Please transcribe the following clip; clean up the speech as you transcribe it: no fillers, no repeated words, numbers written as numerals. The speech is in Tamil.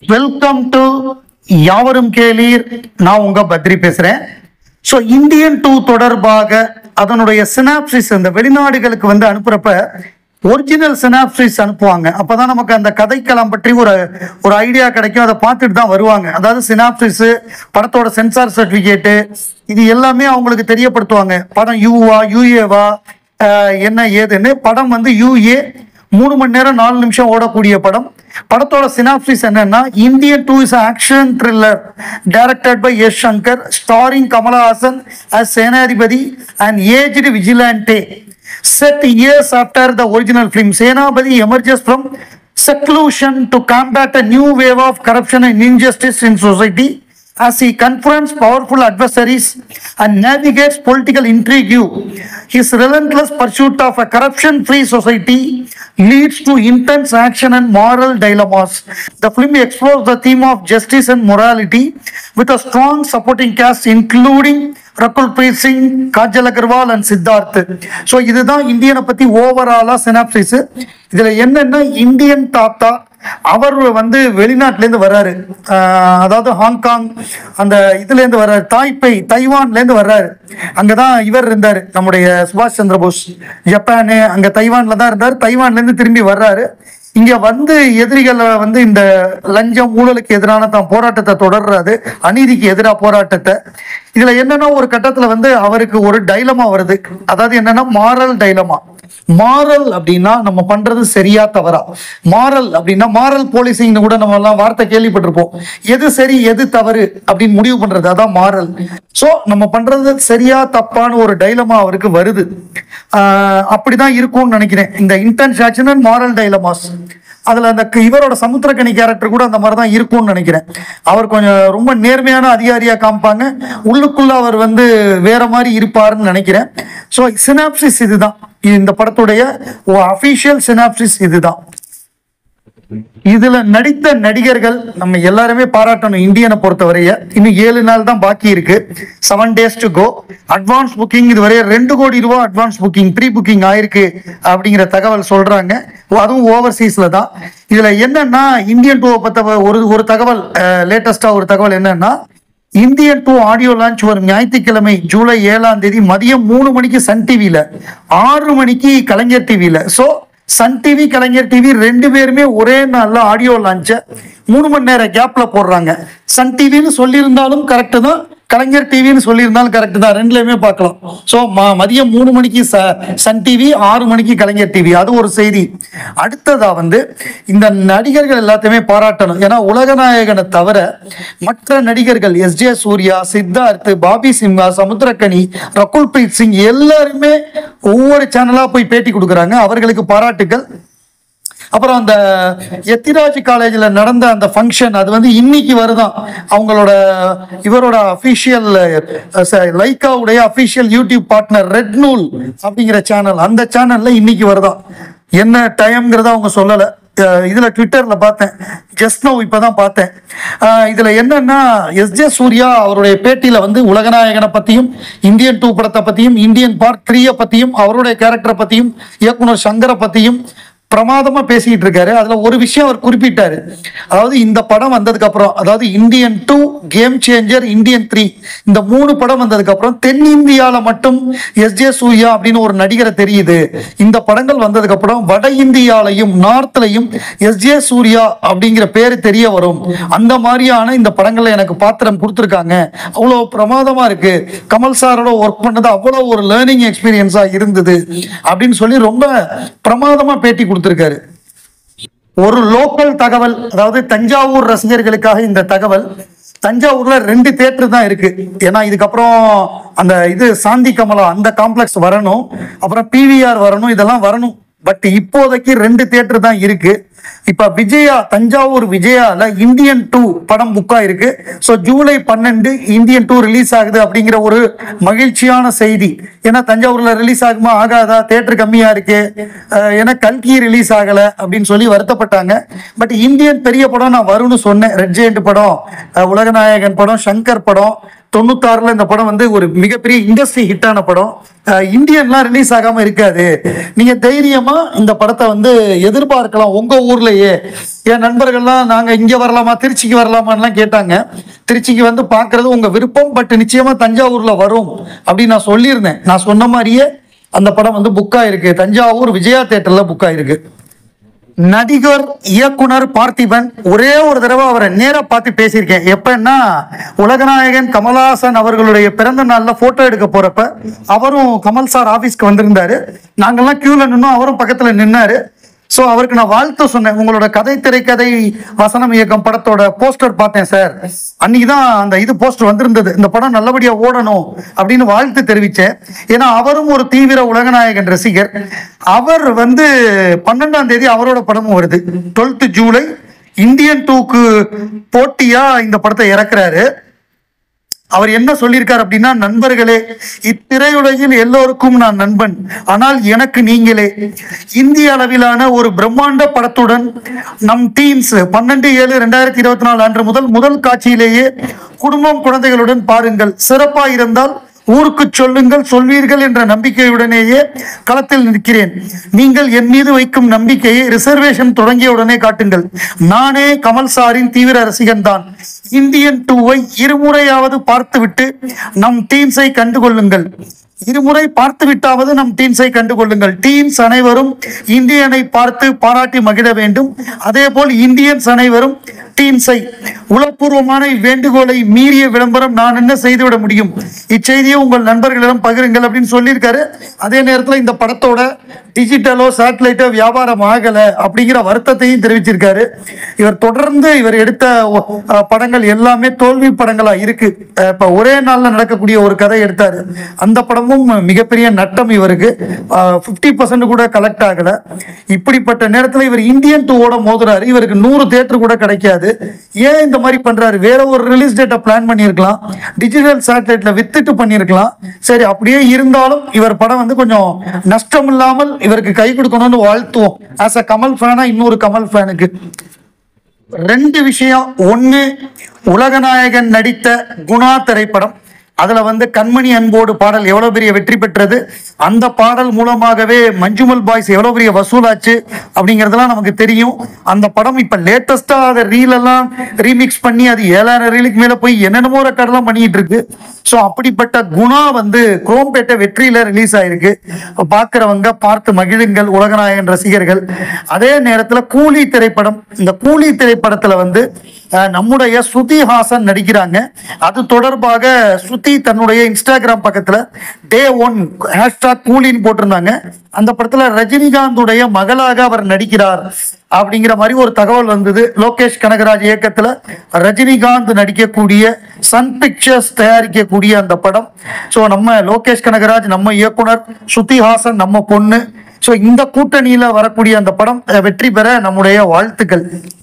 வெல்கம் டு யாவரும் கேளீர். நான் உங்க பத்ரி பேசுறேன். ஸோ இந்தியன் 2 தொடர்பாக அதனுடைய சினாப்சிஸ் இந்த வெளிநாடுகளுக்கு வந்து அனுப்புறப்ப ஒரிஜினல் சினாப்சிஸ் அனுப்புவாங்க. அப்பதான் நமக்கு அந்த கதைக்களம் பற்றி ஒரு ஐடியா கிடைக்கும். அதை பார்த்துட்டு தான் வருவாங்க. அதாவது சினாப்சிஸ், படத்தோட சென்சார் சர்டிபிகேட்டு, இது எல்லாமே அவங்களுக்கு தெரியப்படுத்துவாங்க. படம் யூவா யூஏவா என்ன ஏதுன்னு. படம் வந்து யூஏ 3 மணி நேரம் 4 நிமிஷம் ஓடக்கூடிய படம். படத்தோட சினாப்சிஸ் என்னன்னா, Indian 2 is action thriller directed by S Shankar, starring Kamal Haasan as Senapathi and aged vigilante. Set years after the original film, Senapati emerges from seclusion to combat a new wave of corruption and injustice in society. As he confronts powerful adversaries and navigates political intrigue, his relentless pursuit of a corruption-free society leads to intense action and moral dilemmas. The film explores the theme of justice and morality with a strong supporting cast including Rakul Preet Singh, Kajal Agarwal and Siddharth. So இதுதான் இந்தியனை பத்தி ஓவராலா சினாப்சிஸ். இதுல என்னன்னா, இந்தியன் தாத்தா அவர் வந்து வெளிநாட்டிலேருந்து வர்றாரு. அதாவது ஹாங்காங் அந்த இதுலேருந்து வர்றாரு, தைவான்லேருந்து வர்றாரு. அங்கதான் இவர் இருந்தார், நம்முடைய சுபாஷ் சந்திர போஸ். ஜப்பானு அங்க தைவான்ல தான் இருந்தார். தைவான்லேருந்து திரும்பி வர்றாரு. இங்க வந்து எதிரிகளை வந்து இந்த லஞ்சம் ஊழலுக்கு எதிரான தான் போராட்டத்தை தொடர்றாரு, அநீதிக்கு எதிராக போராட்டத்தை. இதுல என்னன்னா, ஒரு கட்டத்துல வந்து அவருக்கு ஒரு டைலமா வருது. அதாவது என்னன்னா, மாரல் டைலமா. மாரல் அப்படின்னா நம்ம பண்றது சரியா தவறா. மாரல் அப்படின்னா மாரல் போலீசிங்னு கூட நம்ம எல்லாம் வார்த்தை கேள்விப்பட்டிருப்போம். எது சரி எது தவறு அப்படின்னு முடிவு பண்றது, அதான் மாரல். சோ நம்ம பண்றது சரியா தப்பான ஒரு டைலமா அவருக்கு வருது. அப்படிதான் இருக்கும்னு நினைக்கிறேன் இந்த intense action and moral dilemmas. அதுல அந்த இவரோட சமுத்திரக்கனி கேரக்டர் கூட அந்த மாதிரிதான் இருக்கும்னு நினைக்கிறேன். அவர் கொஞ்சம் ரொம்ப நேர்மையான அதிகாரியா காமிப்பாங்க, உள்ளுக்குள்ள அவர் வந்து வேற மாதிரி இருப்பாருன்னு நினைக்கிறேன். ஸோ சினாப்சிஸ் இதுதான், இந்த படத்துடைய அபிஷியல் சினாப்சிஸ் இதுதான். இதுல நடித்த நடிகர்கள் நம்ம எல்லாருமே பாராட்டணும். இந்தியனை பொறுத்தவரைய இன்னும் 7 நாள் தான் பாக்கி இருக்கு, 7 days to go. Advance booking இதுவரை 2 கோடி ரூபாய் அட்வான்ஸ் புக்கிங் ப்ரீ புக்கிங் ஆயிருக்கு அப்படிங்கிற தகவல் சொல்றாங்க. அதுவும் ஓவர்சீஸ்ல தான். இதுல என்னன்னா, இந்தியன் 2 பத்த ஒரு தகவல், லேட்டஸ்டா ஒரு தகவல் என்னன்னா, இந்தியன் 2 ஆடியோ லான்ச் வரும் ஞாயிற்றுக்கிழமை ஜூலை 7ஆம் தேதி மதியம் 3 மணிக்கு சன் டிவில, 6 மணிக்கு கலைஞர் டிவில. So Sun TV Kalaignar TV 2 பேருமே ஒரே நாள்ல ஆடியோ லான்ச்ச 3 மணி நேரம் கேப்ல போடுறாங்க. சன் டிவின்னு சொல்லியிருந்தாலும் கரெக்டு தான், கலைஞர் டிவின்னு சொல்லியிருந்தாலும் கரெக்டு தான், 2லையுமே பார்க்கலாம். ஸோ மதியம் 3 மணிக்கு சன் டிவி, 6 மணிக்கு கலைஞர் டிவி. அது ஒரு செய்தி. அடுத்ததா வந்து இந்த நடிகர்கள் எல்லாத்தையுமே பாராட்டணும். ஏன்னா உலகநாயகனை தவிர மற்ற நடிகர்கள் எஸ்ஜே சூர்யா, சித்தார்த், பாபி சிம்ஹா, சமுத்திரக்கனி, ரகுல் பிரீத் சிங் எல்லாருமே ஒவ்வொரு சேனலா போய் பேட்டி கொடுக்குறாங்க. அவர்களுக்கு பாராட்டுகள். அப்புறம் அந்த எத்திராஜ் காலேஜில் நடந்த அந்த ஃபங்க்ஷன், அது வந்து இன்னைக்கு வருதான். அவங்களோட இவரோட அஃபிஷியல் லைக்காவுடைய அஃபிஷியல் யூடியூப் பார்ட்னர் ரெட் நூல் அப்படிங்கிற சேனல், அந்த சேனல்ல இன்னைக்கு வருதான். என்ன டைம்ங்கிறத அவங்க சொல்லலை. இதுல ட்விட்டர்ல பார்த்தேன், ஜஸ்ட் நோ இப்பதான் பார்த்தேன். இதுல என்னன்னா, எஸ்ஜே சூர்யா அவருடைய பேட்டியில வந்து உலகநாயகனை பத்தியும், இந்தியன் 2 படத்தை பத்தியும், இந்தியன் பார்ட் 3 பத்தியும், அவருடைய கேரக்டரை பத்தியும், இயக்குனர் சங்கரை பத்தியும் பிரமாதமா பேசிட்டு இருக்காரு. அதுல ஒரு விஷயம் அவர் குறிப்பிட்டாரு. அதாவது இந்த படம் வந்ததுக்கு அப்புறம், அதாவது இந்தியன் 2, கேம் சேஞ்சர், இந்தியன் 3 இந்த 3 படம் வந்ததுக்கு அப்புறம் தென்னிந்தியால மட்டும் எஸ்ஜே சூர்யா அப்படின்னு ஒரு நடிகரை தெரியுது. இந்த படங்கள் வந்ததுக்கு அப்புறம் வட இந்தியாலையும் நார்த்லையும் எஸ்ஜே சூர்யா அப்படிங்கிற பேரு தெரிய வரும். அந்த மாதிரியான இந்த படங்கள்ல எனக்கு பாத்திரம் கொடுத்துருக்காங்க. அவ்வளவு பிரமாதமா இருக்கு. கமல் சாரோட ஒர்க் பண்ணது அவ்வளவு ஒரு லேர்னிங் எக்ஸ்பீரியன்ஸா இருந்தது அப்படின்னு சொல்லி ரொம்ப பிரமாதமா பேட்டி கொடுத்திருக்காரு. ஒரு லோக்கல் தகவல், அதாவது தஞ்சாவூர் ரசிகர்களுக்காக இந்த தகவல். தஞ்சாவூர்ல 2 தியேட்டர் தான் இருக்கு. ஏன்னா இதுக்கப்புறம் அந்த இது சாந்தி கமலா அந்த காம்ப்ளெக்ஸ் வரணும், அப்புறம் பிவிஆர் வரணும், இதெல்லாம் வரணும். பட் இப்போதைக்கு 2 தியேட்டர் தான் இருக்கு. இப்ப விஜயா, தஞ்சாவூர் விஜயால இந்தியன் 2 படம் புக்கா இருக்கு. ஸோ ஜூலை 12 இந்தியன் 2 ரிலீஸ் ஆகுது அப்படிங்கிற ஒரு மகிழ்ச்சியான செய்தி. ஏன்னா தஞ்சாவூர்ல ரிலீஸ் ஆகுமா ஆகாதா, தியேட்டர் கம்மியா இருக்கு, ஏன்னா கல்கி ரிலீஸ் ஆகல அப்படின்னு சொல்லி வருத்தப்பட்டாங்க. பட் இந்தியன் பெரிய படம் நான் வரும்னு சொன்னேன். ரெட் ஜெயண்ட் படம், உலகநாயகன் படம், சங்கர் படம், 96ல இந்த படம் வந்து ஒரு மிகப்பெரிய இண்டஸ்ட்ரி ஹிட்டான படம். இந்தியன்லாம் ரிலீஸ் ஆகாம இருக்காது. நீங்க தைரியமா இந்த படத்தை வந்து எதிர்பார்க்கலாம் உங்க ஊர்லயே. என் நண்பர்கள்லாம் நாங்க இங்க வரலாமா திருச்சிக்கு வரலாமான்லாம் கேட்டாங்க. திருச்சிக்கு வந்து பார்க்கறது உங்க விருப்பம், பட் நிச்சயமா தஞ்சாவூர்ல வரும் அப்படின்னு நான் சொல்லியிருந்தேன். நான் சொன்ன மாதிரியே அந்த படம் வந்து புக் ஆயிருக்கு. தஞ்சாவூர் விஜயா தியேட்டர்ல புக் ஆயிருக்கு. நடிகர் இயக்குனர் பார்த்திபன், ஒரே ஒரு தடவை அவரை நேரா பார்த்து பேசியிருக்கேன். எப்பன்னா உலகநாயகன் கமல்ஹாசன் அவர்களுடைய பிறந்த நாள்ல போட்டோ எடுக்க போறப்ப அவரும் கமல் சார் ஆபீஸ்க்கு வந்திருந்தாரு. நாங்கெல்லாம் கியூல நின்னோம், அவரும் பக்கத்துல நின்னாரு. ஸோ அவருக்கு நான் வாழ்த்து சொன்னேன். உங்களோட கதை திரைக்கதை வசனம் இயக்கம் படத்தோட போஸ்டர் பார்த்தேன் சார், அன்னைக்கு தான் அந்த இது போஸ்டர் வந்திருந்தது, இந்த படம் நல்லபடியா ஓடணும் அப்படின்னு வாழ்த்து தெரிவித்தேன். ஏன்னா அவரும் ஒரு தீவிர உலகநாயகன் ரசிகர். அவர் வந்து 12ஆம் தேதி அவரோட படமும் வருது. 12th ஜூலை இந்தியன் 2க்கு போட்டியா இந்த படத்தை இறக்குறாரு. அவர் என்ன சொல்லியிருக்கார் அப்படின்னா, நண்பர்களே, இத்திரையுலகில் எல்லோருக்கும் நான் நண்பன், ஆனால் எனக்கு நீங்களே. இந்திய அளவிலான ஒரு பிரம்மாண்ட படத்துடன் நம் டீம்ஸ் 12/7/2024 அன்று முதல் காட்சியிலேயே குடும்பம் குழந்தைகளுடன் பாருங்கள். சிறப்பா இருந்தால் ஊருக்கு சொல்லுங்கள், சொல்வீர்கள் என்ற நம்பிக்கையுடனேயே களத்தில் நிற்கிறேன். நீங்கள் என் மீது வைக்கும் நம்பிக்கையை ரிசர்வேஷன் தொடங்கிய உடனே காட்டுங்கள். நானே கமல் சாரின் தீவிர ரசிகன் தான். இந்தியன் 2வை இருமுறையாவது பார்த்துவிட்டு நம் டீம்ஸை கண்டுகொள்ளுங்கள். இருமுறை பார்த்து விட்டாவது நம் டீம்ஸை கண்டுகொள்ளுங்கள். டீம்ஸ் அனைவரும் இந்தியனை பார்த்து பாராட்டி மகிழ வேண்டும். அதே போல் இந்தியன்ஸ் அனைவரும் டீம்ஸை. உளப்பூர்வமான வேண்டுகோளை மீறிய விளம்பரம் நான் என்ன செய்துவிட முடியும்? இச்செய்தியை உங்கள் நண்பர்களிடம் பகிருங்கள் அப்படின்னு சொல்லியிருக்காரு. அதே நேரத்தில் இந்த படத்தோட டிஜிட்டலோ சேட்டலைட்டோ வியாபாரம் ஆகல அப்படிங்கிற வருத்தத்தையும் தெரிவிச்சிருக்காரு. இவர் தொடர்ந்து இவர் எடுத்த படங்கள் எல்லாமே தோல்வி படங்களா இருக்கு. இப்ப ஒரே நாள்ல நடக்கக்கூடிய ஒரு கதை எடுத்தாரு, அந்த படமும் மிகப்பெரிய நட்டம் இவருக்கு. 50% கூட கலெக்ட் ஆகல. இப்படிப்பட்ட நேரத்தில் இவர் இந்தியன் 2வோட மோதுறாரு. இவருக்கு 100 தியேட்டர் கூட கிடைக்காது. ஏன் இந்த மாதிரி பண்றாரு? வேற ஒரு ரிலீஸ் டேட்டை பிளான் பண்ணியிருக்கலாம், டிஜிட்டல் சேட்டலைட்ல வித்துட்டு பண்ணியிருக்கலாம். சரி, அப்படியே இருந்தாலும் இவர் படம் வந்து கொஞ்சம் நஷ்டம் இல்லாமல் இவருக்கு கை கொடுக்கணும்னு வாழ்த்துவோம். ஆஸ் அ கமல் ஃபேனா இன்னொரு கமல் ஃபேனுக்கு 2 விஷயம். ஒன்னு, உலகநாயகன் நடித்த குணா திரைப்படம், அதுல வந்து கண்மணி அன்போடு பாடல் எவ்வளவு பெரிய வெற்றி பெற்றது. அந்த பாடல் மூலமாகவே மஞ்சுமல் பாய்ஸ் எவ்வளவு பெரிய வசூலாச்சு அப்படிங்கறதெல்லாம் நமக்கு தெரியும். அந்த படம் இப்ப லேட்டஸ்டா அதை ரீல் எல்லாம் ரீமிக்ஸ் பண்ணி அது 7000 ரீலுக்கு மேல போய் என்னென்னமோ ரெக்கார்ட் எல்லாம் பண்ணிட்டு இருக்கு. ஸோ அப்படிப்பட்ட குணா வந்து குரோம்பேட்டை வெற்றியில ரிலீஸ் ஆயிருக்கு. பார்க்கிறவங்க பார்த்து மகிழுங்கள், உலகநாயகன் ரசிகர்கள். அதே நேரத்தில் கூலி திரைப்படம், இந்த கூலி திரைப்படத்துல வந்து நம்முடைய ஸ்ருதி ஹாசன் நடிக்கிறாங்க. அது தொடர்பாக ஸ்ருதி தன்னுடைய இன்ஸ்டாகிராம் பக்கத்துல Day 1 கூலின்னு போட்டிருந்தாங்க. அந்த படத்துல ரஜினிகாந்துடைய மகளாக அவர் நடிக்கிறார் அப்படிங்கிற மாதிரி ஒரு தகவல் வந்தது. லோகேஷ் கனகராஜ் இயக்கத்துல ரஜினிகாந்த் நடிக்கக்கூடிய சன் பிக்சர்ஸ் தயாரிக்கக்கூடிய அந்த படம். ஸோ நம்ம லோகேஷ் கனகராஜ், நம்ம இயக்குனர், ஸ்ருதி ஹாசன் நம்ம பொண்ணு. ஸோ இந்த கூட்டணியில வரக்கூடிய அந்த படம் வெற்றி பெற நம்முடைய வாழ்த்துக்கள்.